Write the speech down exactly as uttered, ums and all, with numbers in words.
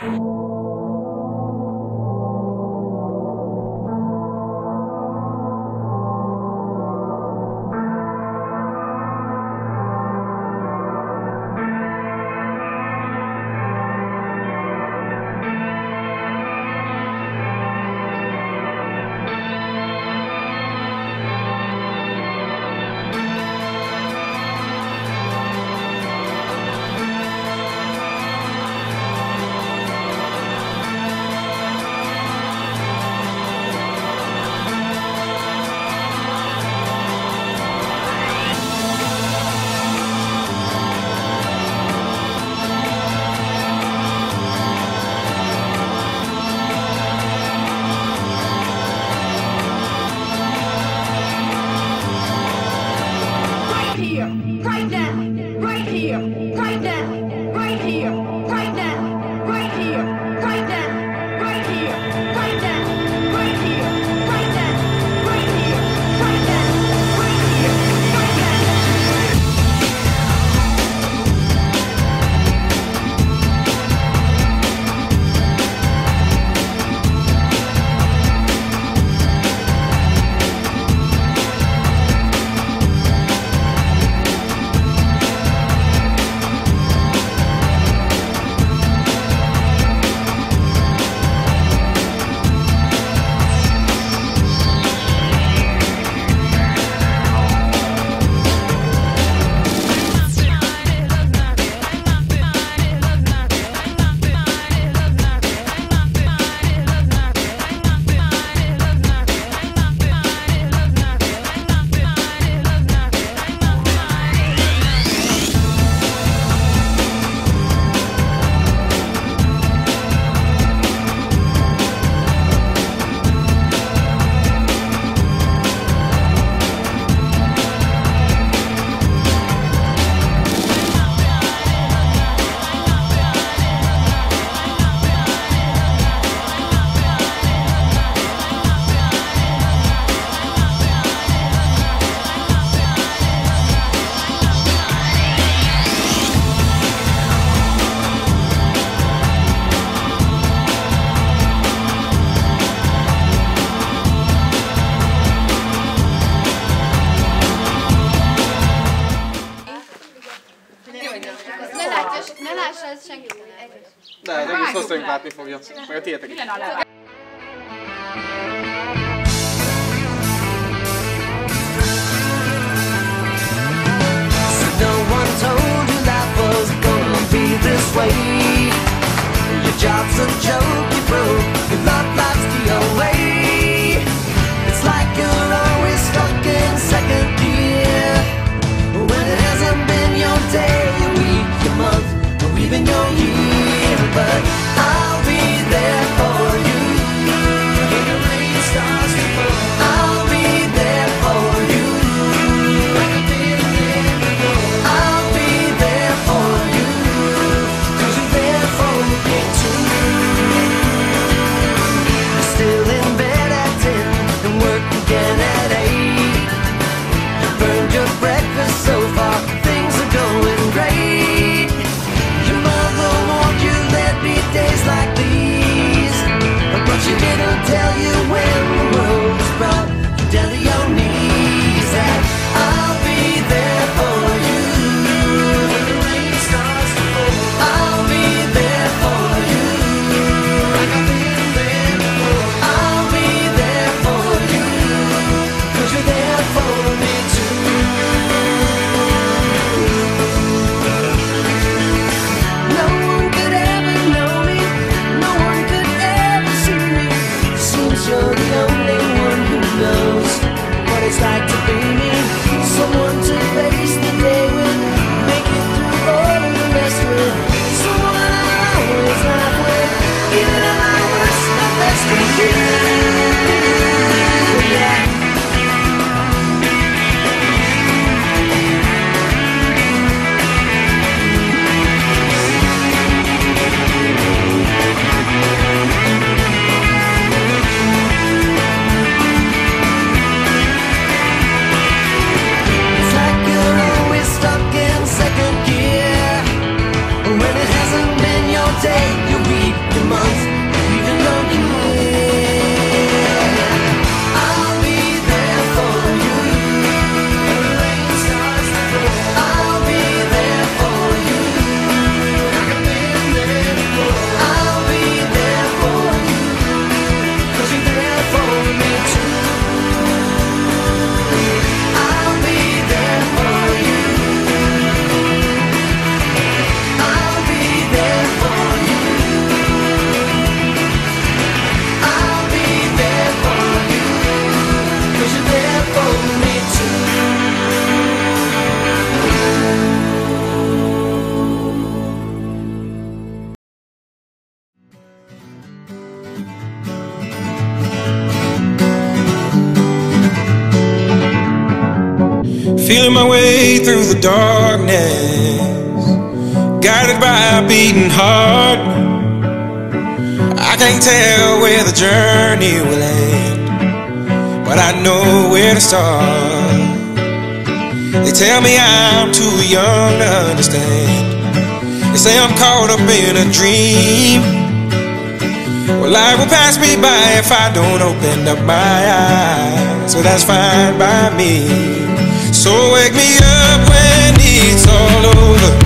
De, de egész hosszúink látni fogja. Meg a tietek is. No one told you life was gonna be this way. Your job's a joke you broke, your love life's the away. It's like you're always stuck in second gear, when it hasn't been your day, your week, your month, or even your year. But I'll be there for you when the rain starts to fall. I'll be there for you like I did again before. I'll be there for you 'cause you're there for me too. You're still in bed. feeling my way through the darkness, guided by a beating heart. I can't tell where the journey will end, but I know where to start. They tell me I'm too young to understand. They say I'm caught up in a dream. Well, life will pass me by if I don't open up my eyes, so that's fine by me. So wake me up when it's all over.